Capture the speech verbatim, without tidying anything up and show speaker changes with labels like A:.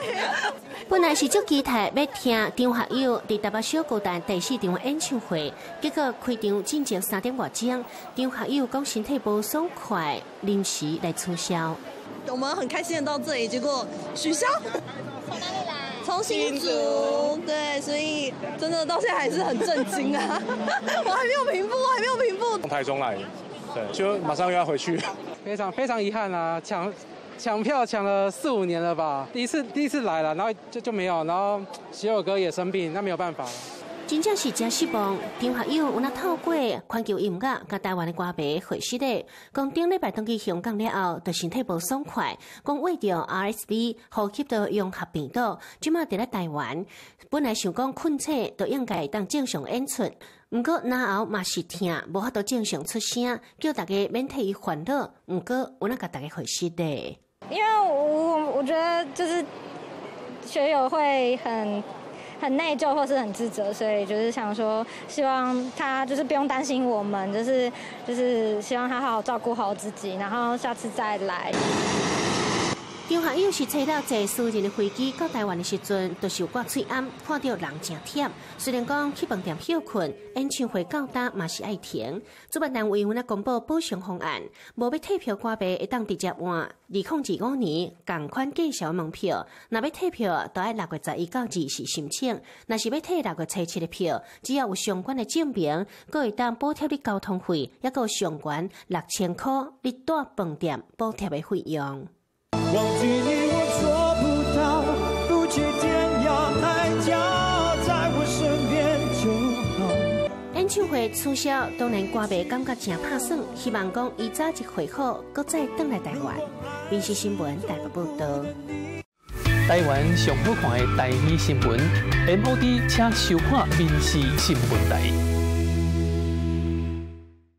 A: 本来是足期待要听张学友伫台北小巨蛋第四场演唱会，结果开场进前三点外钟，张学友讲身体不爽快，临时来取消。
B: 我们很开心的到这里，结果取消。从哪里来？从新竹。对，所以真的到现在还是很震惊啊！我还没有平复，我还没有平复。
C: 从台中来，对，就马上又要回去。
D: 非常非常遗憾啊，抢抢票抢了四五年了吧，第一次第一次来了，然后就就没有，然后喜友哥也生病，那没有办法。
A: 真正是真失望，张学友有那透过环球音乐甲台湾的歌迷回息的，讲顶礼拜登去香港了后，就身体无爽快，讲为着 R S V 呼吸道融合病毒，即马伫咧台湾，本来想讲困醒，就应该当正常演出，毋过然后嘛是听，无法度正常出声，叫大家免替伊烦恼，毋过有那甲大家回息的。
E: 因为我我觉得就是学友会很。很内疚或是很自责，所以就是想说，希望他就是不用担心我们，就是就是希望他好好照顾好自己，然后下次再来。
A: 张学友是坐到坐私人的飞机到台湾的时阵，就是有挂喙暗，看到人真忝。虽然讲去饭店休困，演唱会到达嘛是爱停。主办单位有那公布补偿方案，无要退票歌迷会当直接换二零二五年同款价钱门票。若要退票，都要六月十一到二十申请。若是要退六月初七的票，只要有相关的证明，佫会当补贴你交通费，也佫有上悬六千块你住饭店补贴的费用。忘记你我做不到，不去天涯海角，在我身边就好。演唱会取消，当然歌迷感觉真拍算，希望讲伊早日恢复，搁再回来台湾。民视新闻台北报道。
F: 台湾上好看的台语新闻 ，M O D 请收看民视新闻台。